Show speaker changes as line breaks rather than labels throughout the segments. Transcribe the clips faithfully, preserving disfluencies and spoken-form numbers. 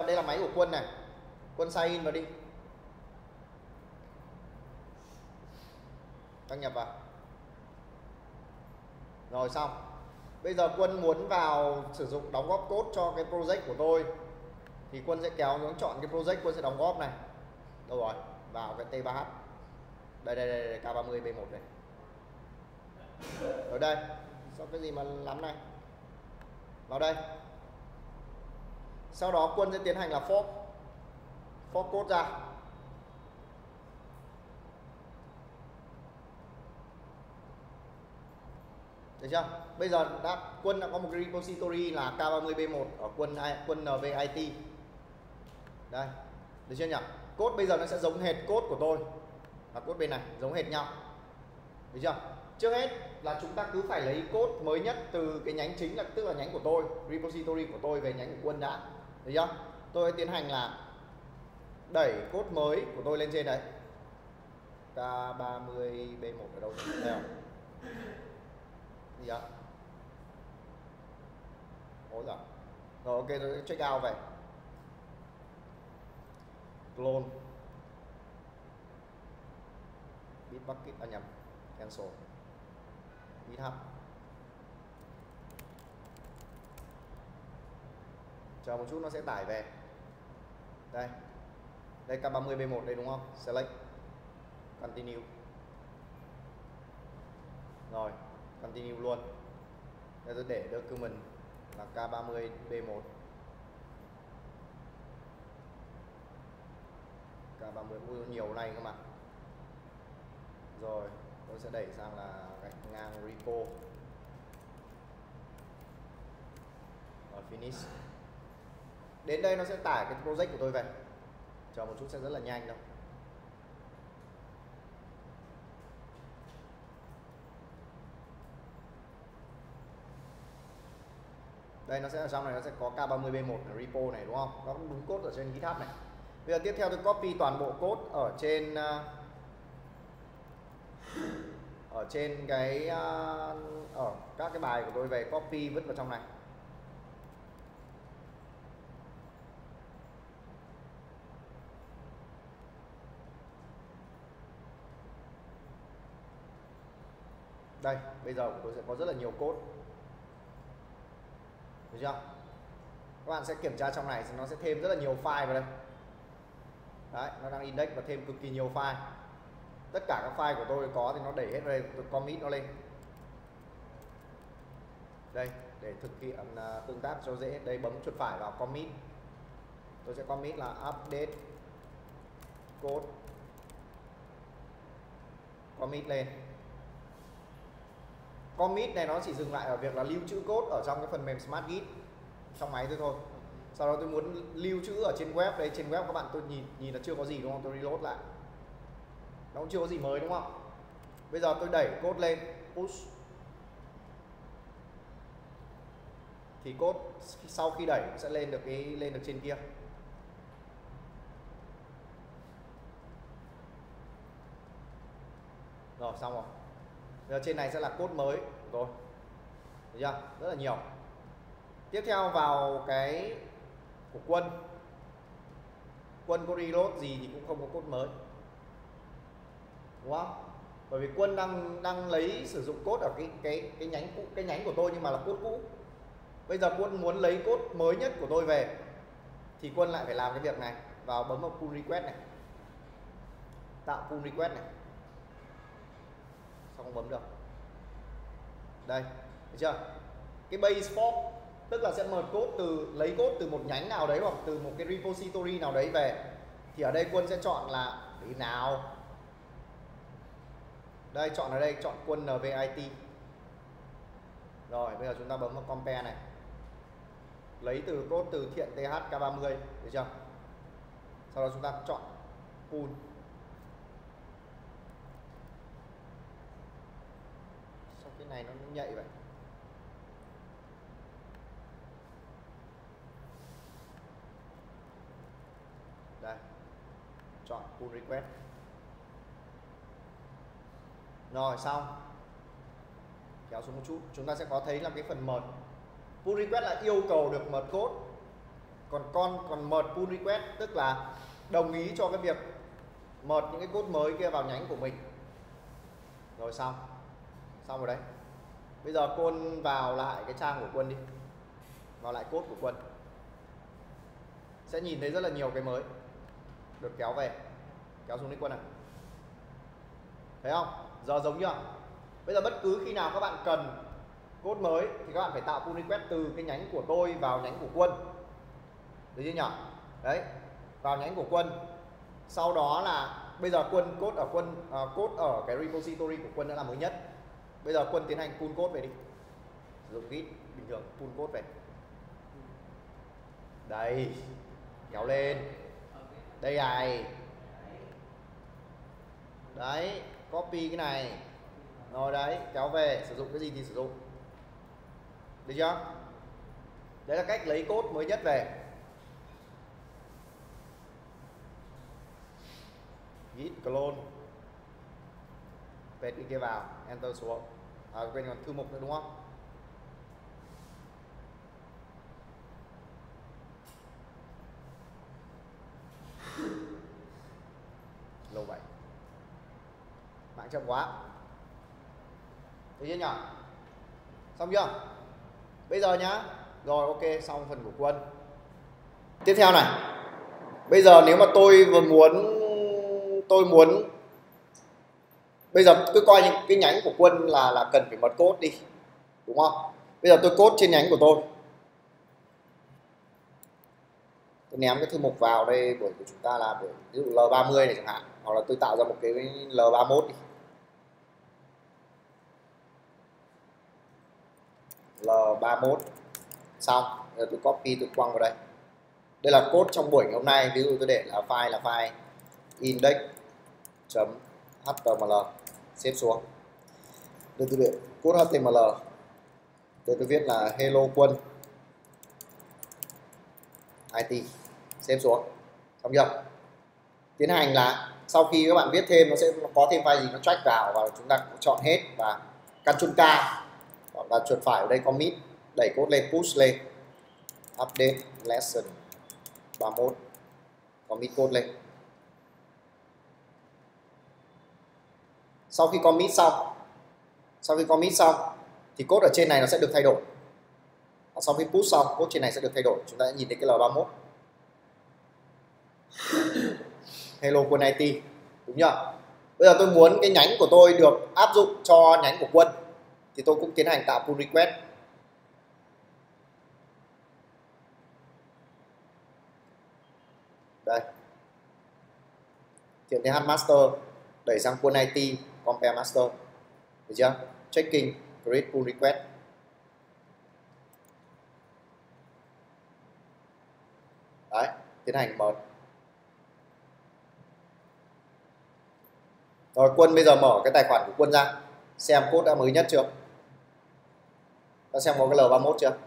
Đây là máy của Quân này. Quân sign in vào đi. Đăng nhập vào. Rồi xong. Bây giờ Quân muốn vào sử dụng đóng góp code cho cái project của tôi thì Quân sẽ kéo xuống chọn cái project Quân sẽ đóng góp này. Đâu rồi? Vào cái T ba H. Đây đây đây, đây K ba mươi B một này. Ở đây. Sao cái gì mà lắm này? Vào đây. Sau đó Quân sẽ tiến hành là fork fork code ra. Được chưa? Bây giờ đã Quân đã có một cái repository là K ba mươi B một ở Quân Quân en vê i tê. Đây. Được chưa nhỉ? Code bây giờ nó sẽ giống hệt code của tôi. Và code bên này giống hệt nhau. Được chưa? Trước hết là chúng ta cứ phải lấy code mới nhất từ cái nhánh chính, là tức là nhánh của tôi, repository của tôi về nhánh của Quân đã. Được chưa? Tôi tiến hành là đẩy code mới của tôi lên trên đấy. K ba mươi B một ở đâu? Đây không? Gì ạ? Ôi giời. Rồi ok, tôi check out về. Clone. Bitbucket, à nhầm, cancel. GitHub. Chờ một chút nó sẽ tải về. Đây. Đây K ba mươi B một đây đúng không? Select. Continue. Rồi, continue luôn. Đây tôi để document là K ba mươi B một. K ba mươi Ui, nhiều này cơ mà. Rồi, tôi sẽ đẩy sang là gạch ngang repo. Rồi, finish. Đến đây nó sẽ tải cái project của tôi về. Chờ một chút sẽ rất là nhanh đâu. Đây nó sẽ ở trong này, nó sẽ có K ba mươi B một là repo này đúng không? Nó cũng đúng code ở trên GitHub này. Bây giờ tiếp theo tôi copy toàn bộ code ở trên ở trên cái ở các cái bài của tôi về, copy vứt vào trong này. Đây, bây giờ tôi sẽ có rất là nhiều code. Được chưa? Các bạn sẽ kiểm tra trong này thì nó sẽ thêm rất là nhiều file vào đây. Đấy, nó đang index và thêm cực kỳ nhiều file. Tất cả các file của tôi có thì nó đẩy hết đây, tôi commit nó lên. Đây, để thực hiện uh, tương tác cho dễ, đây bấm chuột phải vào commit. Tôi sẽ commit là update code. Commit lên. Commit này nó chỉ dừng lại ở việc là lưu trữ code ở trong cái phần mềm Smart Git trong máy tôi thôi. Sau đó tôi muốn lưu trữ ở trên web, đây trên web các bạn tôi nhìn nhìn là chưa có gì đúng không? Tôi reload lại. Nó cũng chưa có gì mới đúng không? Bây giờ tôi đẩy code lên, push. Thì code sau khi đẩy sẽ lên được cái lên được trên kia. Rồi xong rồi. Bây giờ trên này sẽ là code mới của tôi. Được chưa? Rất là nhiều. Tiếp theo vào cái của Quân. Quân có reload gì thì cũng không có code mới. Đúng không? Bởi vì Quân đang đang lấy sử dụng code ở cái cái cái nhánh cũ, cái nhánh của tôi nhưng mà là code cũ. Bây giờ Quân muốn lấy code mới nhất của tôi về thì Quân lại phải làm cái việc này, vào bấm vào pull request này. Tạo pull request này. Sao không bấm được? Đây, được chưa? Cái base fork tức là sẽ merge code từ lấy code từ một nhánh nào đấy hoặc từ một cái repository nào đấy về. Thì ở đây Quân sẽ chọn là cái nào. Đây chọn ở đây, chọn Quân en vê i tê. Rồi bây giờ chúng ta bấm vào compare này. Lấy từ code từ thiện T H K ba mươi, được chưa? Sau đó chúng ta chọn pull. Sao cái này nó nhạy vậy? Đây. Chọn pull request. Rồi xong. Kéo xuống một chút, chúng ta sẽ có thấy là cái phần merge. Pull request là yêu cầu được merge code. Còn con còn merge pull request tức là đồng ý cho cái việc merge những cái code mới kia vào nhánh của mình. Rồi xong. Xong rồi đấy. Bây giờ Quân vào lại cái trang của Quân đi. Vào lại code của Quân. Sẽ nhìn thấy rất là nhiều cái mới được kéo về. Kéo xuống đi Quân ạ. Thấy không? Giờ giống chưa? Bây giờ bất cứ khi nào các bạn cần code mới thì các bạn phải tạo pull request từ cái nhánh của tôi vào nhánh của Quân. Được chưa nhỉ? Đấy, vào nhánh của Quân. Sau đó là bây giờ Quân code ở Quân uh, code ở cái repository của Quân đã là mới nhất. Bây giờ Quân tiến hành pull code về đi. Sử dụng git bình thường pull code về. Đây, kéo lên. Đây này. Đấy, copy cái này. Rồi đấy, kéo về, sử dụng cái gì thì sử dụng. Được chưa? Đấy là cách lấy code mới nhất về. Git clone. Paste cái kia vào, enter xuống. À, quên còn thư mục nữa đúng không? Lâu vậy. Mạng chậm quá. Thấy chưa nhỉ? Xong chưa? Bây giờ nhá. Rồi ok, xong phần của Quân. Tiếp theo này. Bây giờ nếu mà tôi vừa muốn tôi muốn bây giờ cứ coi những cái nhánh của Quân là là cần phải merge code đi. Đúng không? Bây giờ tôi code trên nhánh của tôi. Tôi ném cái thư mục vào đây, buổi của chúng ta là buổi ví dụ L ba mươi này chẳng hạn, hoặc là tôi tạo ra một cái L ba mươi mốt đi. L ba mươi mốt xong, rồi tôi copy tôi quăng vào đây. Đây là code trong buổi ngày hôm nay, ví dụ tôi để là file là file index.html, xếp xuống. Đây tôi để code hát tê em lờ. Đây tôi viết là hello Quân i tê, xếp xuống. Xong chưa? Tiến hành là sau khi các bạn viết thêm nó sẽ có thêm file gì nó track vào và chúng ta chọn hết và Ctrl K và chuột phải ở đây commit, đẩy code lên, push lên, update lesson ba mươi mốt, commit code lên. Sau khi commit xong, sau khi commit xong thì code ở trên này nó sẽ được thay đổi. Và sau khi push xong, code trên này sẽ được thay đổi. Chúng ta sẽ nhìn thấy cái L ba mươi mốt. Hello Quân i tê, đúng chưa? Bây giờ tôi muốn cái nhánh của tôi được áp dụng cho nhánh của Quân thì tôi cũng tiến hành tạo pull request. Đây. Hiện th master đẩy sang Quân i tê compare master. Được chưa? Checking create pull request. Đấy, tiến hành mở. Rồi Quân bây giờ mở cái tài khoản của Quân ra, xem code đã mới nhất chưa? Ta xem có cái L ba mươi mốt chưa?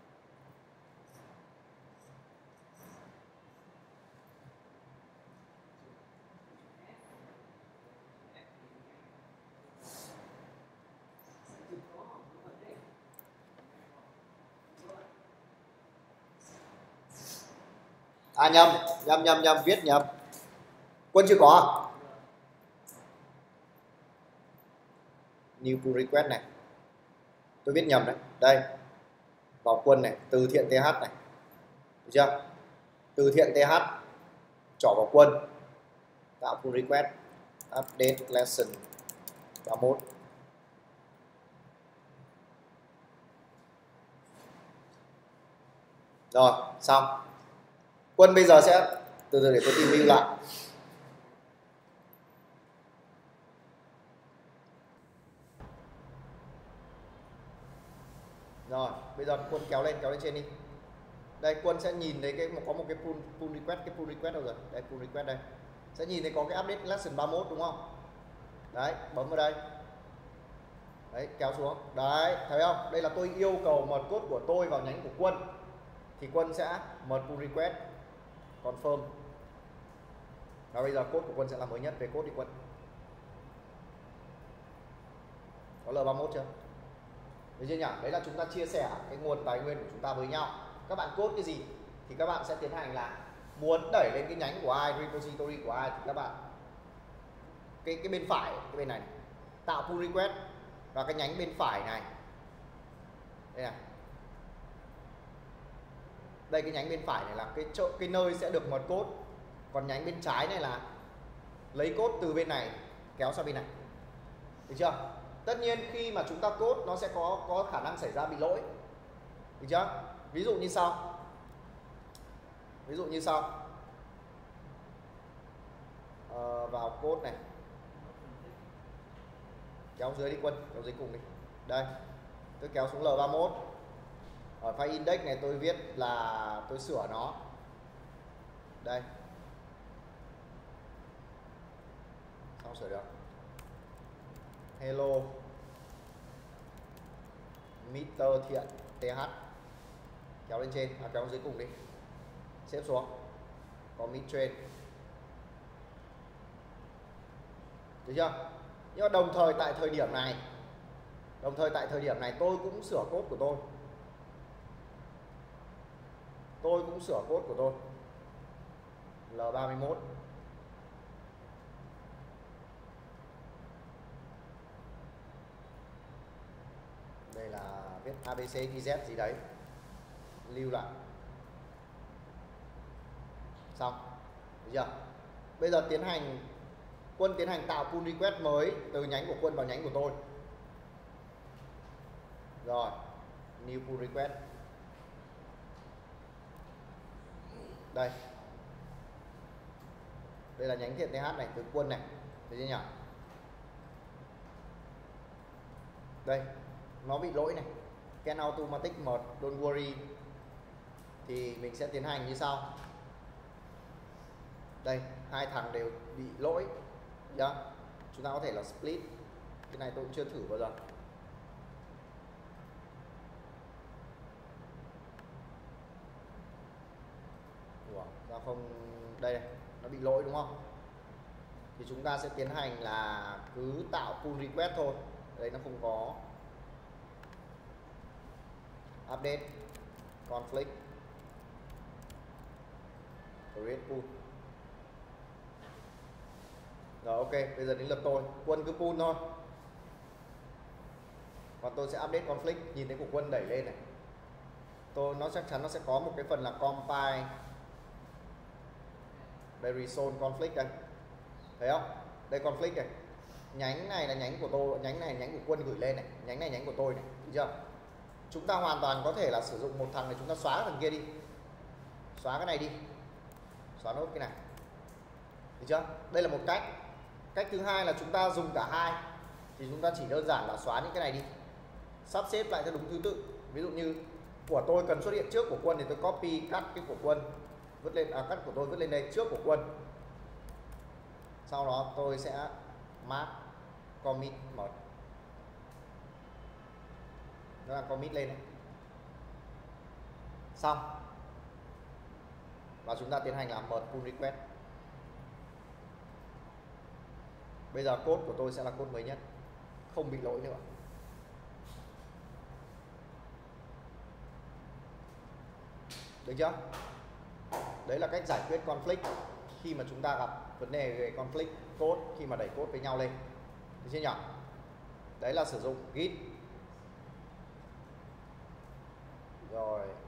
À nhầm, nhầm nhầm nhầm viết nhầm. Quân chưa có à? New pull request này. Tôi viết nhầm đấy. Đây. Vào Quân này, từ thiện th này. Được chưa? Từ thiện th trỏ vào Quân. Tạo pull request. Update lesson ba mươi mốt. Rồi, xong. Quân bây giờ sẽ từ từ để tôi tìm view lại. Rồi, bây giờ Quân kéo lên, kéo lên trên đi. Đây, Quân sẽ nhìn thấy cái có một cái pull, pull request, cái pull request đâu rồi? Đây, pull request đây. Sẽ nhìn thấy có cái update lesson ba mươi mốt đúng không? Đấy, bấm vào đây. Đấy, kéo xuống. Đấy, thấy không? Đây là tôi yêu cầu merge code của tôi vào nhánh của Quân. Thì Quân sẽ merge pull request, confirm. Và bây giờ code của Quân sẽ là mới nhất, về code đi Quân. Có L ba mươi mốt chưa? Được chưa nhỉ? Đấy là chúng ta chia sẻ cái nguồn tài nguyên của chúng ta với nhau. Các bạn code cái gì thì các bạn sẽ tiến hành là muốn đẩy lên cái nhánh của ai, repository của ai, thì các bạn cái cái bên phải, cái bên này, này tạo pull request, và cái nhánh bên phải này đây này, đây cái nhánh bên phải này là cái chỗ, cái nơi sẽ được mật code, còn nhánh bên trái này là lấy code từ bên này kéo sang bên này, được chưa? Tất nhiên khi mà chúng ta code nó sẽ có có khả năng xảy ra bị lỗi, được chưa? Ví dụ như sau, ví dụ như sau, ờ, vào code này, kéo dưới đi Quân, kéo dưới cùng đi, đây tôi kéo xuống L ba mươi mốt, ở file index này tôi viết là tôi sửa nó, đây sao sửa được, hello Mister Thiện th, kéo lên trên, à, kéo dưới cùng đi, xếp xuống, có mid train, được chưa? Nhưng mà đồng thời tại thời điểm này, đồng thời tại thời điểm này tôi cũng sửa code của tôi, tôi cũng sửa code của tôi L ba mươi mốt, đây là viết a bê xê i zét gì đấy, lưu lại, xong, được chưa? Bây giờ tiến hành, Quân tiến hành tạo pull request mới từ nhánh của Quân vào nhánh của tôi, rồi new pull request, đây đây là nhánh Thiện th này từ Quân này, thấy chưa nhỉ? Đây nó bị lỗi này, can automatic merge, don't worry, thì mình sẽ tiến hành như sau, đây hai thằng đều bị lỗi nhá, chúng ta có thể là split, cái này tôi cũng chưa thử bao giờ, ủa sao không, đây này, nó bị lỗi đúng không, thì chúng ta sẽ tiến hành là cứ tạo pull request thôi, đây nó không có update conflict create pull. Rồi ok, bây giờ đến lượt tôi, Quân cứ pull thôi, còn tôi sẽ update conflict, nhìn thấy của Quân đẩy lên này, tôi nó chắc chắn nó sẽ có một cái phần là compile đây, resolve conflict đây, thấy không? Đây conflict này, nhánh này là nhánh của tôi, nhánh này là nhánh của Quân gửi lên này, nhánh này là nhánh của tôi này, được chưa? Chúng ta hoàn toàn có thể là sử dụng một thằng này, chúng ta xóa cái thằng kia đi, xóa cái này đi, xóa nốt cái này, được chưa? Đây là một cách. Cách thứ hai là chúng ta dùng cả hai, thì chúng ta chỉ đơn giản là xóa những cái này đi, sắp xếp lại theo đúng thứ tự. Ví dụ như của tôi cần xuất hiện trước của Quân thì tôi copy cắt cái của Quân vứt lên, à, cắt của tôi vứt lên đây trước của Quân, sau đó tôi sẽ mark commit một, nó là commit lên này, xong, và chúng ta tiến hành làm merge pull request. Bây giờ code của tôi sẽ là code mới nhất, không bị lỗi nữa. Được chưa? Đấy là cách giải quyết conflict khi mà chúng ta gặp vấn đề về conflict code khi mà đẩy code với nhau lên. Được chưa nhỉ? Đấy là sử dụng Git. Rồi